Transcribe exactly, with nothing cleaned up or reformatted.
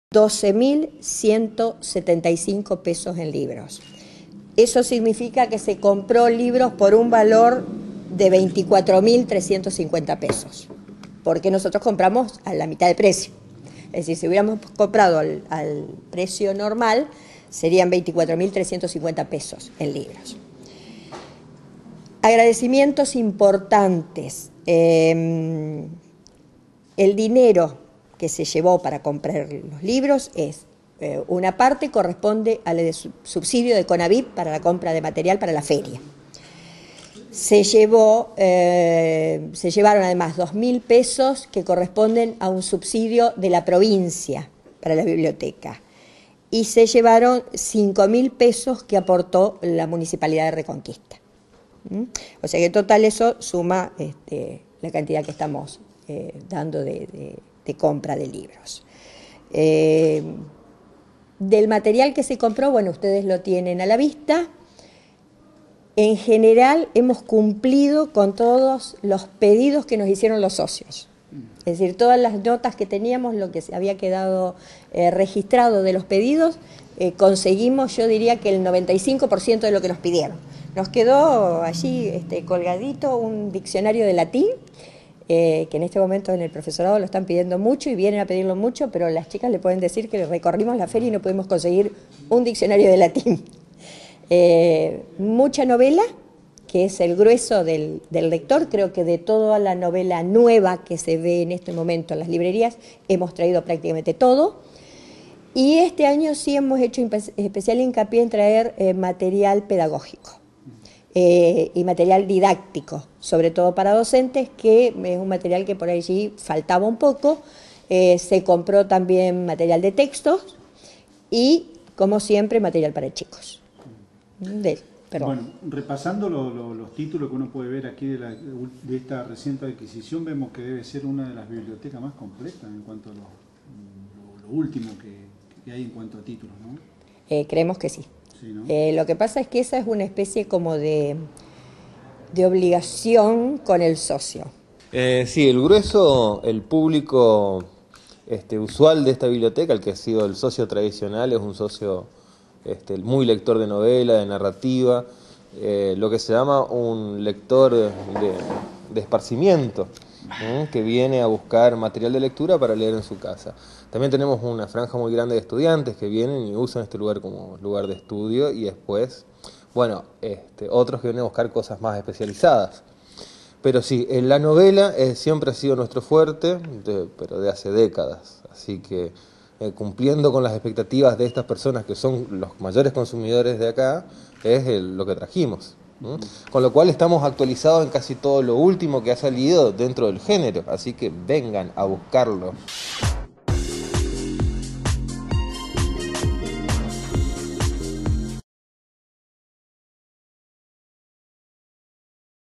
doce mil ciento setenta y cinco pesos en libros. Eso significa que se compró libros por un valor de veinticuatro mil trescientos cincuenta pesos, porque nosotros compramos a la mitad de precio. Es decir, si hubiéramos comprado al, al precio normal, serían veinticuatro mil trescientos cincuenta pesos en libros. Agradecimientos importantes. Eh, el dinero que se llevó para comprar los libros es, eh, una parte corresponde al de subsidio de CONAVIP para la compra de material para la feria. Se llevó, eh, se llevaron además dos mil pesos que corresponden a un subsidio de la provincia para la biblioteca. Y se llevaron cinco mil pesos que aportó la Municipalidad de Reconquista. ¿Mm? O sea que en total eso suma este, la cantidad que estamos eh, dando de, de, de compra de libros. Eh, del material que se compró, bueno, ustedes lo tienen a la vista. En general hemos cumplido con todos los pedidos que nos hicieron los socios. Es decir, todas las notas que teníamos, lo que se había quedado eh, registrado de los pedidos, eh, conseguimos, yo diría que el noventa y cinco por ciento de lo que nos pidieron. Nos quedó allí este, colgadito un diccionario de latín, eh, que en este momento en el profesorado lo están pidiendo mucho y vienen a pedirlo mucho, pero las chicas le pueden decir que recorrimos la feria y no pudimos conseguir un diccionario de latín. Eh, mucha novela, que es el grueso del, del lector. Creo que de toda la novela nueva que se ve en este momento en las librerías, hemos traído prácticamente todo. Y este año sí hemos hecho especial hincapié en traer eh, material pedagógico eh, y material didáctico, sobre todo para docentes, que es un material que por allí faltaba un poco. Eh, se compró también material de textos y, como siempre, material para chicos. De, bueno, repasando lo, lo, los títulos que uno puede ver aquí de, la, de esta reciente adquisición, vemos que debe ser una de las bibliotecas más completas en cuanto a lo, lo, lo último que, que hay en cuanto a títulos, ¿no? Eh, creemos que sí. Sí, ¿no? Eh, lo que pasa es que esa es una especie como de, de obligación con el socio. Eh, sí, el grueso, el público este, usual de esta biblioteca, el que ha sido el socio tradicional, es un socio Este, muy lector de novela, de narrativa, eh, lo que se llama un lector de, de esparcimiento, ¿eh? que viene a buscar material de lectura para leer en su casa. También tenemos una franja muy grande de estudiantes que vienen y usan este lugar como lugar de estudio, y después, bueno, este, otros que vienen a buscar cosas más especializadas. Pero sí, en la novela eh, siempre ha sido nuestro fuerte, de, pero de hace décadas, así que Eh, cumpliendo con las expectativas de estas personas que son los mayores consumidores de acá, es el, lo que trajimos. ¿no? Con lo cual estamos actualizados en casi todo lo último que ha salido dentro del género, así que vengan a buscarlo.